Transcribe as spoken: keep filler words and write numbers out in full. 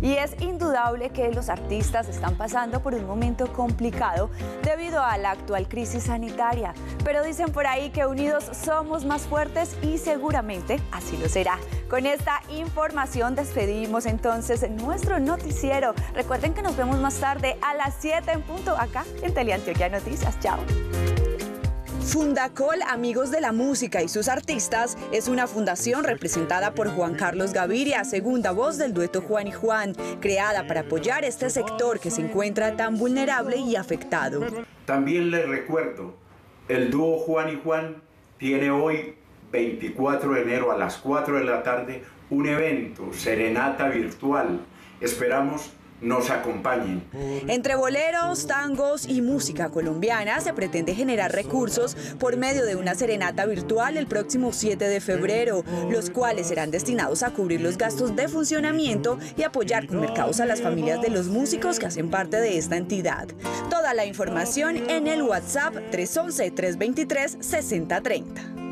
Y es indudable que los artistas están pasando por un momento complicado debido a la actual crisis sanitaria. Pero dicen por ahí que unidos somos más fuertes y seguramente así lo será. Con esta información despedimos entonces nuestro noticiero. Recuerden que nos vemos más tarde a las siete en punto acá en Teleantioquia Noticias. Chao. Fundacol, Amigos de la Música y sus Artistas, es una fundación representada por Juan Carlos Gaviria, segunda voz del dueto Juan y Juan, creada para apoyar este sector que se encuentra tan vulnerable y afectado. También les recuerdo, el dúo Juan y Juan tiene hoy, veinticuatro de enero a las cuatro de la tarde, un evento, serenata virtual. Esperamos nos acompañen. Entre boleros, tangos y música colombiana se pretende generar recursos por medio de una serenata virtual el próximo siete de febrero, los cuales serán destinados a cubrir los gastos de funcionamiento y apoyar con mercados a las familias de los músicos que hacen parte de esta entidad. Toda la información en el WhatsApp tres once, tres veintitrés, sesenta treinta.